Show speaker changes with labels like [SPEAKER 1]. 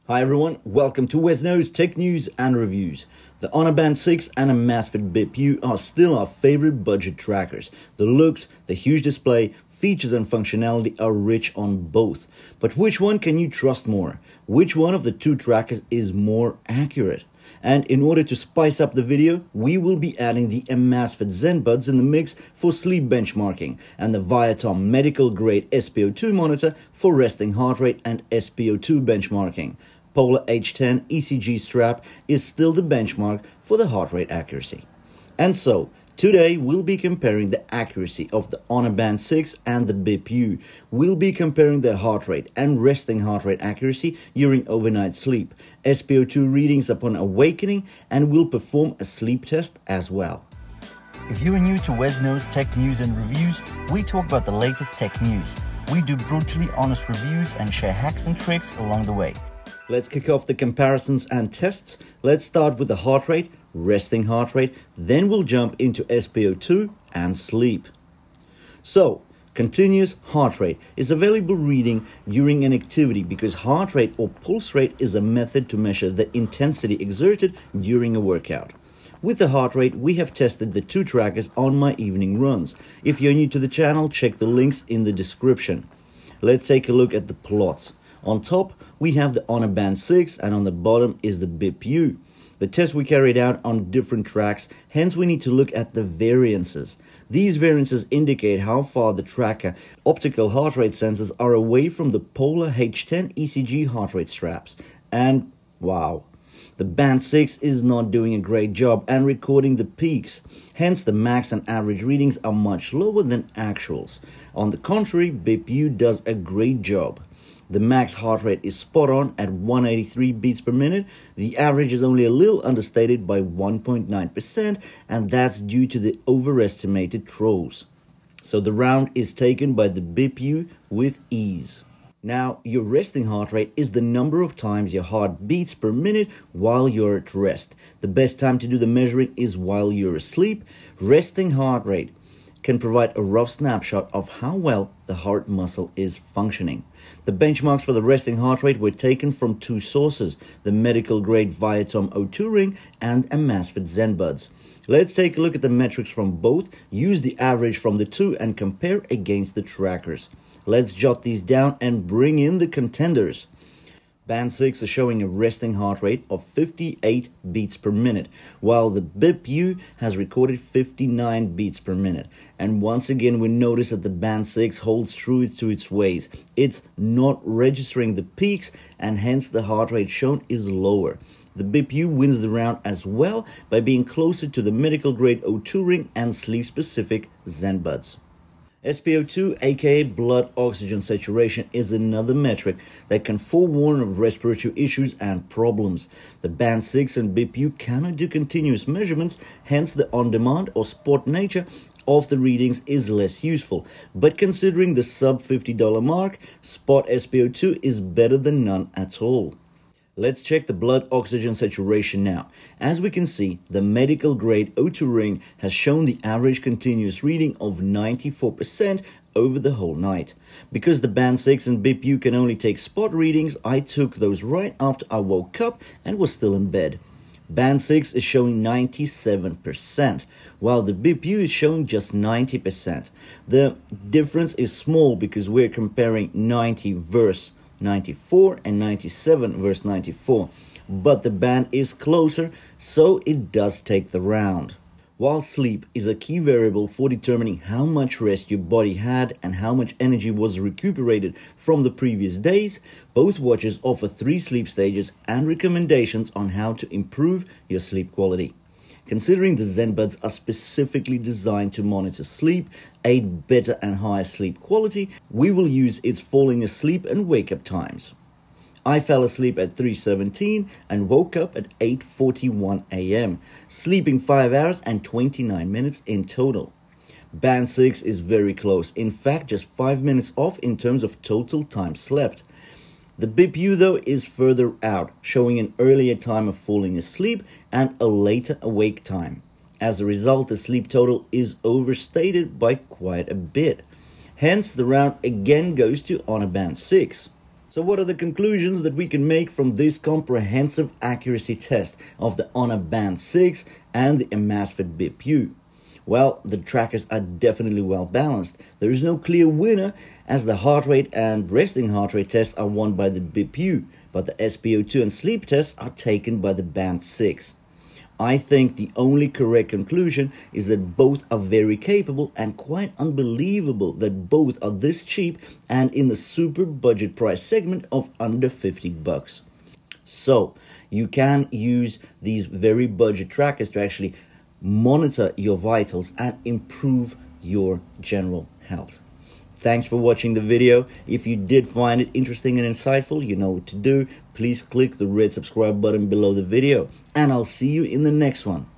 [SPEAKER 1] Hi everyone, welcome to WesKnows Tech News and Reviews. The Honor Band 6 and Amazfit Bip U are still our favorite budget trackers. The looks, the huge display, features and functionality are rich on both. But which one can you trust more? Which one of the two trackers is more accurate? And in order to spice up the video, we will be adding the Amazfit Zenbuds in the mix for sleep benchmarking and the Viatom Medical Grade SpO2 monitor for resting heart rate and SpO2 benchmarking. Polar H10 ECG strap is still the benchmark for the heart rate accuracy. And so, today we'll be comparing the accuracy of the Honor Band 6 and the Bip U. We'll be comparing their heart rate and resting heart rate accuracy during overnight sleep, SpO2 readings upon awakening, and we'll perform a sleep test as well. If you are new to WesKnows Tech News and Reviews, we talk about the latest tech news. We do brutally honest reviews and share hacks and tricks along the way. Let's kick off the comparisons and tests. Let's start with the heart rate, resting heart rate, then we'll jump into SpO2 and sleep. So, continuous heart rate is a valuable reading during an activity because heart rate or pulse rate is a method to measure the intensity exerted during a workout. With the heart rate, we have tested the two trackers on my evening runs. If you're new to the channel, check the links in the description. Let's take a look at the plots. On top, we have the Honor Band 6 and on the bottom is the Bip U. The test we carried out on different tracks, hence we need to look at the variances. These variances indicate how far the tracker optical heart rate sensors are away from the Polar H10 ECG heart rate straps. And wow, the Band 6 is not doing a great job and recording the peaks. Hence, the max and average readings are much lower than actuals. On the contrary, Bip U does a great job. The max heart rate is spot on at 183 beats per minute. The average is only a little understated by 1.9%, and that's due to the overestimated throws. So the round is taken by the Bip U with ease. Now, your resting heart rate is the number of times your heart beats per minute while you're at rest. The best time to do the measuring is while you're asleep. Resting heart rate can provide a rough snapshot of how well the heart muscle is functioning. The benchmarks for the resting heart rate were taken from two sources, the medical grade Viatom O2 ring and Amazfit Zenbuds. Let's take a look at the metrics from both, use the average from the two and compare against the trackers. Let's jot these down and bring in the contenders. Band 6 is showing a resting heart rate of 58 beats per minute, while the Bip U has recorded 59 beats per minute. And once again, we notice that the Band 6 holds true to its ways. It's not registering the peaks, and hence the heart rate shown is lower. The Bip U wins the round as well by being closer to the medical grade O2 ring and sleep-specific Zenbuds. SpO2, aka blood oxygen saturation, is another metric that can forewarn of respiratory issues and problems. The Band 6 and Bip U cannot do continuous measurements, hence the on-demand or spot nature of the readings is less useful. But considering the sub $50 mark, spot SpO2 is better than none at all. Let's check the blood oxygen saturation now. As we can see, the medical grade O2 ring has shown the average continuous reading of 94% over the whole night. Because the Band 6 and Bip U can only take spot readings, I took those right after I woke up and was still in bed. Band 6 is showing 97%, while the Bip U is showing just 90%. The difference is small because we're comparing 90 versus 94 and 97 versus 94, but the band is closer, so it does take the round. While sleep is a key variable for determining how much rest your body had and how much energy was recuperated from the previous days, both watches offer 3 sleep stages and recommendations on how to improve your sleep quality. Considering the Zenbuds are specifically designed to monitor sleep, aid better and higher sleep quality, we will use its falling asleep and wake up times. I fell asleep at 3:17 and woke up at 8:41 a.m., sleeping 5 hours and 29 minutes in total. Band 6 is very close, in fact just 5 minutes off in terms of total time slept. The Bip U though is further out, showing an earlier time of falling asleep and a later awake time. As a result, the sleep total is overstated by quite a bit. Hence, the round again goes to Honor Band 6. So what are the conclusions that we can make from this comprehensive accuracy test of the Honor Band 6 and the Amazfit Bip U? Well, the trackers are definitely well balanced. There is no clear winner, as the heart rate and resting heart rate tests are won by the Bip U, but the SpO2 and sleep tests are taken by the Band 6. I think the only correct conclusion is that both are very capable, and quite unbelievable that both are this cheap and in the super budget price segment of under $50. So you can use these very budget trackers to actually monitor your vitals and improve your general health. Thanks for watching the video. If you did find it interesting and insightful, you know what to do. Please click the red subscribe button below the video, and I'll see you in the next one.